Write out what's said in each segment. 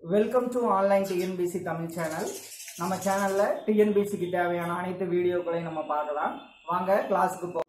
Welcome to online TNPSC Tamil channel. நம்ம சேனல்ல டிஎன்பிசிக்கு தேவையான அனைத்து வீடியோக்களையும் நம்ம பார்க்கலாம். வாங்க கிளாஸுக்கு போ.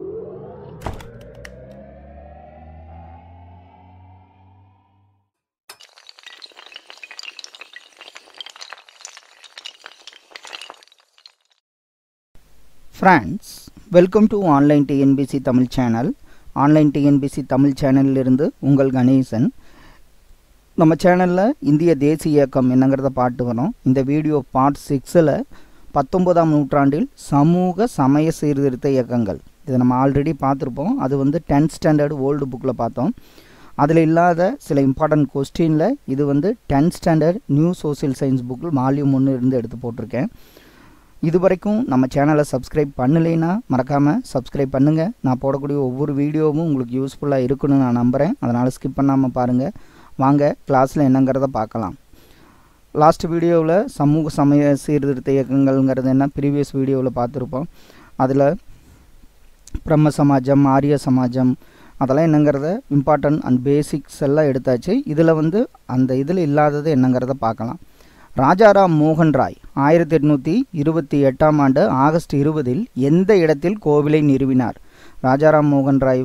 Friends, welcome to online TNPSC Tamil channel. Online TNPSC Tamil சேனலிலிருந்து உங்கள் கணேசன். நம்ம சேனலில் இந்திய தேசிய இயக்கம் என்னங்கிறத பார்த்து வரோம். இந்த வீடியோ பார்ட் 6ல் 19ஆம் நூற்றாண்டில் சமூக சமய சீர்திருத்த இயக்கங்கள், இதை நம்ம ஆல்ரெடி பார்த்துருப்போம். அது 10th ஸ்டாண்டர்ட் ஓல்டு புக்கில் பார்த்தோம். அதில் இல்லாத சில இம்பார்ட்டன்ட் கொஸ்டினில் இது 10th standard new social science புக்கில் வால்யூம் 1 இருந்து எடுத்து போட்டிருக்கேன். இது வரைக்கும் நம்ம சேனலை சப்ஸ்கிரைப் பண்ணலைன்னா மறக்காமல் சப்ஸ்கிரைப் பண்ணுங்கள். நான் போடக்கூடிய ஒவ்வொரு வீடியோவும் உங்களுக்கு யூஸ்ஃபுல்லாக இருக்குன்னு நான் நம்புகிறேன். அதனால் ஸ்கிப் பண்ணாமல் பாருங்கள். வாங்க கிளாஸில் என்னங்கிறத பார்க்கலாம். லாஸ்ட் வீடியோவில் சமூக சமய சீர்திருத்த இயக்கங்கள்ங்கிறது என்ன ப்ரீவியஸ் வீடியோவில் பார்த்துருப்போம். அதில் பிரம்ம சமாஜம், ஆரிய சமாஜம், அதெல்லாம் என்னங்கிறத இம்பார்ட்டன்ட் அண்ட் பேசிக்ஸ் எல்லாம் எடுத்தாச்சு. இதில் அந்த இதில் இல்லாதது என்னங்கிறத பார்க்கலாம். ராஜாராம் மோகன் ராய் 1828ஆம் ஆண்டு ஆகஸ்ட் 20இல் எந்த இடத்தில் கோவிலை நிறுவினார்? ராஜாராம் மோகன் ராய்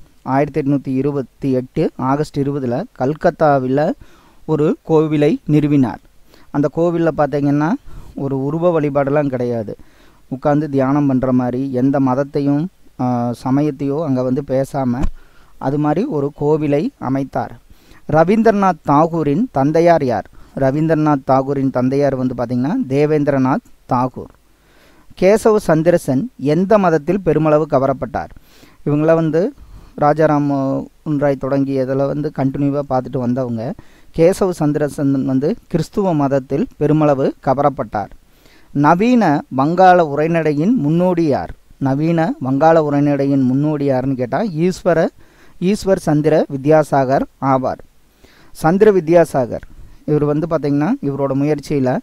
1828 ஆகஸ்ட் 20இல் கல்கத்தாவில் ஒரு கோவிலை நிறுவினார். அந்த கோவிலில் பார்த்திங்கன்னா ஒரு உருவ வழிபாடெல்லாம் கிடையாது. உட்காந்து தியானம் பண்ணுற மாதிரி எந்த மதத்தையும் சமயத்தையோ அங்கே பேசாமல் அது மாதிரி ஒரு கோவிலை அமைத்தார். ரவீந்திரநாத் தாகூரின் தந்தையார் யார்? ரவீந்திரநாத் தாகூரின் தந்தையார் பார்த்திங்கன்னா தேவேந்திரநாத் தாகூர். கேசவ சந்திரசன் எந்த மதத்தில் பெருமளவு கவரப்பட்டார்? இவங்கள ராஜாராம் மோகன் ராய் தொடங்கியதில் கண்டினியூவாக பார்த்துட்டு வந்தவங்க. கேசவ சந்திரசன் கிறிஸ்துவ மதத்தில் பெருமளவு கவரப்பட்டார். நவீன வங்காள உரைநடையின் முன்னோடி யார்? நவீன வங்காள உரைநடையின் முன்னோடி யாருன்னு கேட்டால் ஈஸ்வர் சந்திர வித்யாசாகர் ஆவார். சந்திர வித்யாசாகர் இவர் பார்த்திங்கன்னா இவரோட முயற்சியில்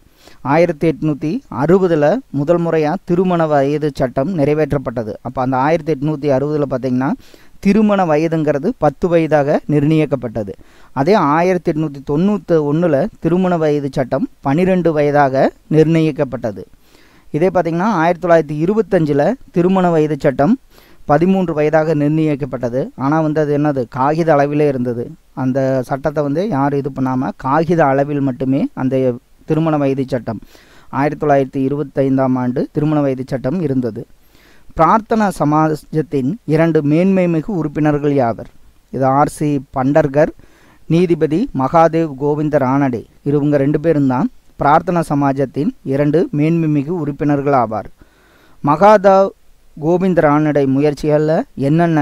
1860 முதல் முறையாக திருமண வயது சட்டம் நிறைவேற்றப்பட்டது. அப்போ அந்த 1860 பார்த்திங்கன்னா திருமண வயதுங்கிறது 10 வயதாக நிர்ணயிக்கப்பட்டது. அதே 1891 திருமண வயது சட்டம் 12 வயதாக நிர்ணயிக்கப்பட்டது. இதே பார்த்திங்கன்னா 1925 திருமண வயது சட்டம் 13 வயதாக நிர்ணயிக்கப்பட்டது. ஆனால் அது என்னது, காகித அளவிலே இருந்தது. அந்த சட்டத்தை யார் இது பண்ணாமல் காகித அளவில் மட்டுமே அந்த திருமண வயது சட்டம் 1925ஆம் ஆண்டு திருமண வயது சட்டம் இருந்தது. பிரார்த்தனா சமாஜத்தின் 2 மேன்மை மிகு உறுப்பினர்கள் யாவர்? இது ஆர்சி பண்டர்கர், நீதிபதி மகாதேவ் கோவிந்த ரானடே. இவங்க 2 பேரும் தான் பிரார்த்தனா சமாஜத்தின் 2 மேன்மை மிகு உறுப்பினர்கள் ஆவார். மகாதேவ் கோவிந்த ரானடே முயற்சிகளில் என்னென்ன,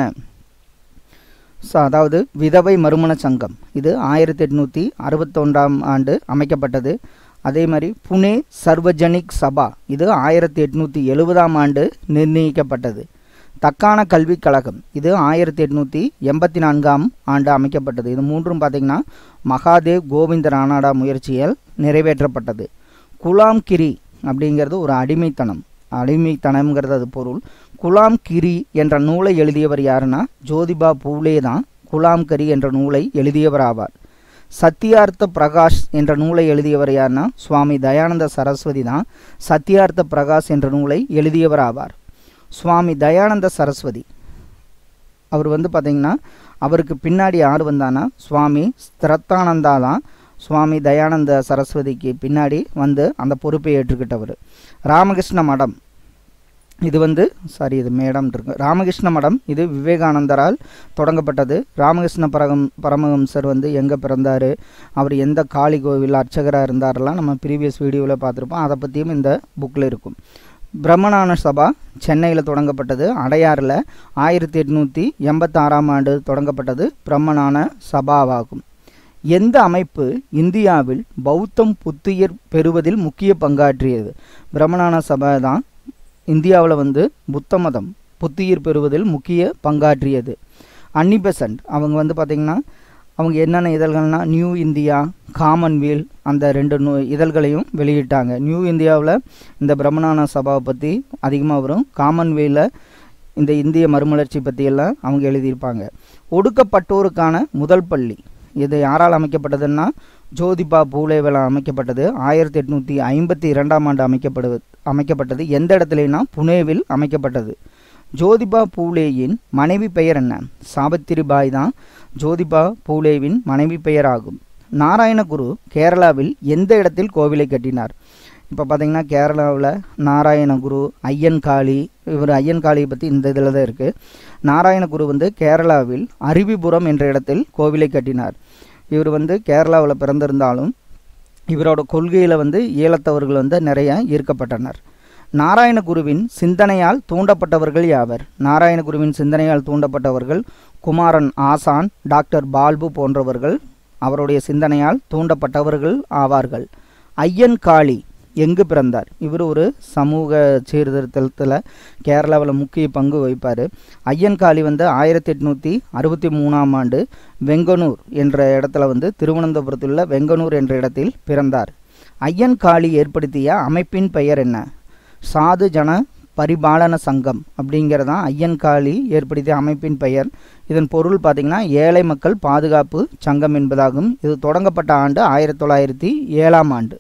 அதாவது விதவை மறுமண சங்கம், இது 1861ஆம் ஆண்டு அமைக்கப்பட்டது. அதே மாதிரி புனே சர்வஜனிக் சபா, இது 1870ஆம் ஆண்டு நிர்ணயிக்கப்பட்டது. தக்கான கல்விக் கழகம், இது 1884ஆம் ஆண்டு அமைக்கப்பட்டது. இது மூன்றும் பார்த்திங்கன்னா மகாதேவ் கோவிந்த ரானடா முயற்சியால் நிறைவேற்றப்பட்டது. குலாம் கிரி அப்படிங்கிறது ஒரு அடிமைத்தனம்ங்கிறது அது பொருள். குலாம் கிரி என்ற நூலை எழுதியவர் யாருன்னா ஜோதிபா பூலே தான் குலாம் கரி என்ற நூலை எழுதியவர் ஆவார். சத்யார்த்த பிரகாஷ் என்ற நூலை எழுதியவர் யாருன்னா சுவாமி தயானந்த சரஸ்வதி தான் சத்யார்த்த பிரகாஷ் என்ற நூலை எழுதியவர் ஆவார். சுவாமி தயானந்த சரஸ்வதி அவர் பார்த்திங்கன்னா அவருக்கு பின்னாடி யார் வந்தானா சுவாமி ஸ்திரத்தானந்தா தான் சுவாமி தயானந்த சரஸ்வதிக்கு பின்னாடி அந்த பொறுப்பை ஏற்றுக்கிட்டவர். ராமகிருஷ்ண மடம், இது இது மேடம் இருக்கு. ராமகிருஷ்ண மடம் இது விவேகானந்தரால் தொடங்கப்பட்டது. ராமகிருஷ்ண பரமஹம்சர் எங்கே பிறந்தார், அவர் எந்த காளி கோவில் அர்ச்சகராக இருந்தாரெல்லாம் நம்ம ப்ரீவியஸ் வீடியோவில் பார்த்துருப்போம். அதை பற்றியும் இந்த புக்கில் இருக்கும். பிரம்மஞான சபா சென்னையில் தொடங்கப்பட்டது. அடையாறில் 1886ஆம் ஆண்டு தொடங்கப்பட்டது பிரம்மஞான சபாவாகும். எந்த அமைப்பு இந்தியாவில் பௌத்தம் புத்துயிர் பெறுவதில் முக்கிய பங்காற்றியது? பிரம்மஞான சபா தான் இந்தியாவில் புத்த மதம் புத்துயிர் பெறுவதில் முக்கிய பங்காற்றியது. அன்னி பெசன்ட் அவங்க பார்த்திங்கன்னா அவங்க என்னென்ன இதழ்கள்னால் நியூ இந்தியா, காமன்வெல், அந்த 2 இதழ்களையும் வெளியிட்டாங்க. நியூ இந்தியாவில் இந்த பிரம்மஞான சபாவை பற்றி அதிகமாக வரும். காமன்வெல்ல இந்த இந்திய மறுமலர்ச்சி பற்றியெல்லாம் அவங்க எழுதியிருப்பாங்க. ஒடுக்கப்பட்டோருக்கான முதல் பள்ளி, இது யாரால் அமைக்கப்பட்டதுன்னா ஜோதிபா பூலேவால் அமைக்கப்பட்டது 1852ஆம் ஆண்டு அமைக்கப்பட்டது. எந்த இடத்துலனா புனேவில் அமைக்கப்பட்டது. ஜோதிபா பூலேயின் மனைவி பெயர் என்ன? சாவித்திரிபாய் தான் ஜோதிபா பூலேவின் மனைவி பெயர் ஆகும். நாராயணகுரு கேரளாவில் எந்த இடத்தில் கோவிலை கட்டினார்? இப்போ பார்த்தீங்கன்னா கேரளாவில் நாராயணகுரு, ஐயன்காளி, இவர் ஐயன்காளியை பற்றி இந்த இதில் தான் இருக்குது. நாராயணகுரு வந்து கேரளாவில் அருவிபுரம் என்ற இடத்தில் கோவிலை கட்டினார். இவர் வந்து கேரளாவில் பிறந்திருந்தாலும் இவரோட கொள்கையில் வந்து ஈழத்தவர்கள் வந்து நிறைய ஈர்க்கப்பட்டனர். நாராயணகுருவின் சிந்தனையால் தூண்டப்பட்டவர்கள் யாவர்? நாராயணகுருவின் சிந்தனையால் தூண்டப்பட்டவர்கள் குமாரன் ஆசான், டாக்டர் பால்பு போன்றவர்கள் அவருடைய சிந்தனையால் தூண்டப்பட்டவர்கள் ஆவார்கள். ஐயன்காளி எங்கு பிறந்தார்? இவர் ஒரு சமூக சீர்திருத்தத்தில் கேரளாவில் முக்கிய பங்கு வகிப்பார். ஐயன்காளி வந்து 1863ஆம் ஆண்டு வெங்கனூர் என்ற இடத்துல வந்து திருவனந்தபுரத்தில் உள்ள வெங்கனூர் என்ற இடத்தில் பிறந்தார். ஐயன்காளி ஏற்படுத்திய அமைப்பின் பெயர் என்ன? சாது ஜன பரிபாலன சங்கம் அப்படிங்கிறதான் ஐயன்காளி ஏற்படுத்திய அமைப்பின் பெயர். இதன் பொருள் பார்த்திங்கன்னா ஏழை மக்கள் பாதுகாப்பு சங்கம் என்பதாகும். இது தொடங்கப்பட்ட ஆண்டு 1907ஆம் ஆண்டு.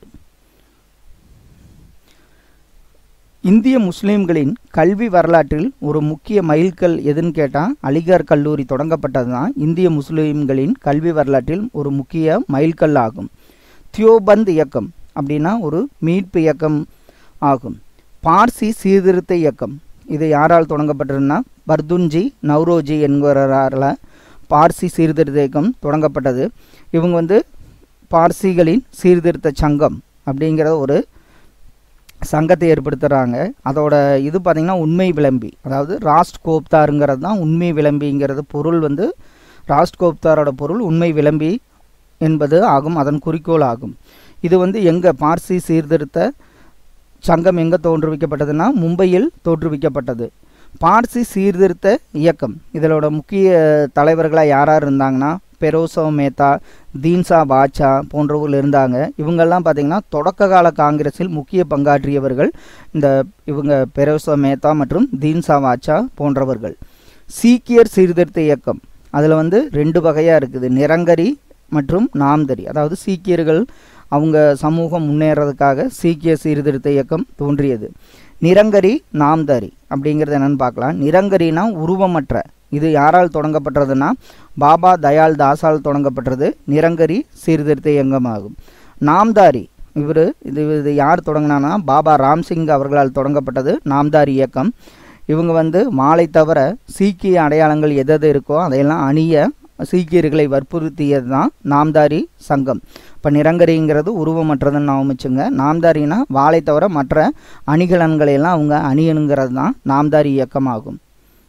இந்திய முஸ்லீம்களின் கல்வி வரலாற்றில் ஒரு முக்கிய மைல்கல் எதுன்னு கேட்டால் அலிகார் கல்லூரி தொடங்கப்பட்டது தான் இந்திய முஸ்லீம்களின் கல்வி வரலாற்றில் ஒரு முக்கிய மைல்கல் ஆகும். தியோபந்த் இயக்கம் அப்படின்னா ஒரு மீட்பு இயக்கம் ஆகும். பார்சி சீர்திருத்த இயக்கம் இது யாரால் தொடங்கப்பட்டதுன்னா பர்துன்ஜி நவ்ரோஜி என்கிறாரால் பார்சி சீர்திருத்த இயக்கம் தொடங்கப்பட்டது. இவங்க வந்து பார்சிகளின் சீர்திருத்த சங்கம் அப்படிங்கிற ஒரு சங்கத்தை ஏற்படுத்துகிறாங்க. அதோட இது பார்த்திங்கன்னா உண்மை விளம்பி, அதாவது ராஸ்ட் கோப்தாருங்கிறது தான் உண்மை விளம்பிங்கிறது பொருள் வந்து ராஸ்ட் கோப்தாரோட பொருள் உண்மை விளம்பி என்பது ஆகும், அதன் குறிக்கோள் ஆகும். இது வந்து எங்கே பார்சி சீர்திருத்த சங்கம் எங்கே தோற்றுவிக்கப்பட்டதுன்னா மும்பையில் தோற்றுவிக்கப்பட்டது. பார்சி சீர்திருத்த இயக்கம் இதனோட முக்கிய தலைவர்களாக யார் இருந்தாங்கன்னா பெரோசோ மேத்தா, தீன்சா வாச்சா போன்றவர்கள் இருந்தாங்க. இவங்கெல்லாம் பார்த்திங்கன்னா தொடக்க கால காங்கிரஸில் முக்கிய பங்காற்றியவர்கள் இவங்க பெரோசோ மேத்தா மற்றும் தீன்சா வாச்சா போன்றவர்கள். சீக்கியர் சீர்திருத்த இயக்கம் அதில் வந்து 2 வகையாக இருக்குது, நிரங்கரி மற்றும் நாம்தரி. அதாவது சீக்கியர்கள் அவங்க சமூகம் முன்னேறதுக்காக சீக்கிய சீர்திருத்த இயக்கம் தோன்றியது. நிரங்கரி நாம்தாரி அப்படிங்கிறது என்னென்னு பார்க்கலாம். நிரங்கரினா உருவமற்ற, இது யாரால் தொடங்கப்பட்டதுன்னா பாபா தயாள் தாஸால் தொடங்கப்பட்டது நிரங்கரி சீர்திருத்த இயக்கமாகும். நாம்தாரி இது யார் தொடங்கினான்னா பாபா ராம்சிங் அவர்களால் தொடங்கப்பட்டது நாம்தாரி இயக்கம். இவங்க வந்து மாலை தவிர சீக்கிய அடையாளங்கள் எது இருக்கோ அதையெல்லாம் அணிய சீக்கியர்களை வற்புறுத்தியது தான் நாம்தாரி சங்கம். இப்போ நிரங்கரிங்கிறது உருவமற்றதுன்னு நான் அமைச்சுங்க. நாம்தாரினா வாளை தவிர மற்ற அணிகலன்களையெல்லாம் அவங்க அணியணுங்கிறது தான் நாம்தாரி இயக்கமாகும்.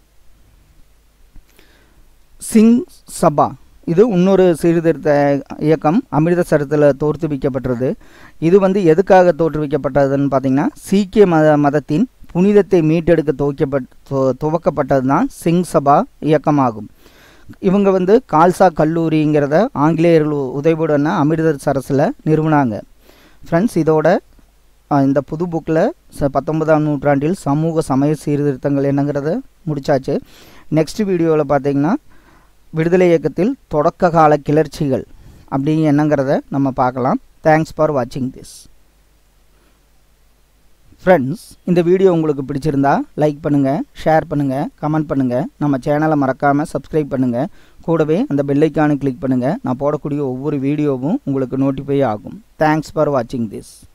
சிங் சபா இது இன்னொரு சீர்திருத்த இயக்கம் அமிர்தசரத்தில் தோற்றுவிக்கப்பட்டது. இது வந்து எதுக்காக தோற்றுவிக்கப்பட்டதுன்னு பார்த்திங்கன்னா சீக்கிய மதத்தின் புனிதத்தை மீட்டெடுக்க துவக்கப்பட்டது தான் சிங் சபா இயக்கமாகும். இவங்க வந்து கால்சா கல்லூரிங்கிறத ஆங்கிலேயர்கள் உதவியுடன் அமிர்தசரஸில் நிறுவனாங்க. ஃப்ரெண்ட்ஸ், இதோட இந்த புது புக்கில் 19ஆம் நூற்றாண்டில் சமூக சமய சீர்திருத்தங்கள் என்னங்கிறத முடிச்சாச்சு. நெக்ஸ்ட் வீடியோவில் பார்த்தீங்கன்னா விடுதலை இயக்கத்தில் தொடக்க கால கிளர்ச்சிகள் அப்படிங்க என்னங்கிறத நம்ம பார்க்கலாம். தேங்க்ஸ் ஃபார் வாட்சிங் திஸ். ஃப்ரெண்ட்ஸ், இந்த வீடியோ உங்களுக்கு பிடிச்சிருந்தா லைக் பண்ணுங்கள், ஷேர் பண்ணுங்கள், கமெண்ட் பண்ணுங்கள். நம்ம சேனலை மறக்காமல் சப்ஸ்கிரைப் பண்ணுங்கள். கூடவே அந்த பெல் ஐக்கானை கிளிக் பண்ணுங்கள். நான் போடக்கூடிய ஒவ்வொரு வீடியோவும் உங்களுக்கு நோட்டிஃபை ஆகும். தேங்க்ஸ் ஃபார் வாட்சிங் திஸ்.